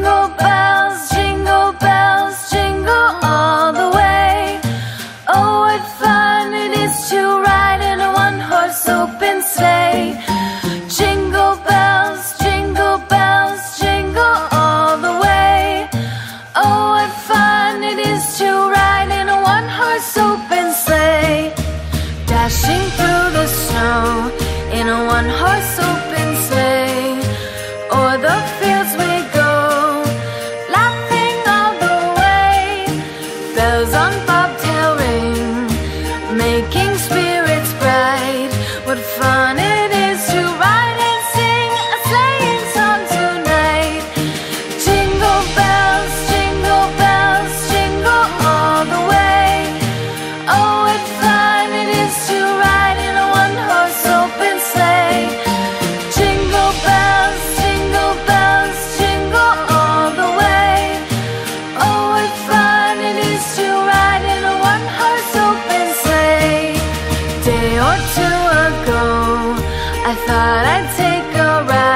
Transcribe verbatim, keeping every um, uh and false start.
Jingle bells, jingle bells, jingle all the way. Oh, what fun it is to ride in a one-horse open sleigh. Jingle bells, jingle bells, jingle all the way. Oh, what fun it is to ride in a one-horse open sleigh. Dashing through the snow in a one-horse open sleigh. O'er the fields we go, laughing all the way. Bells on bobtail ring, making spirits bright. What fun it is to ride and sing a sleighing song tonight. Jingle bells, jingle bells, jingle all the way. Oh, what fun it is to ride in a one-horse open sleigh. Jingle bells, jingle bells, jingle all the way. Oh, what fun it is to ride in a one-horse open sleigh. Day or two ago, I thought I'd take a ride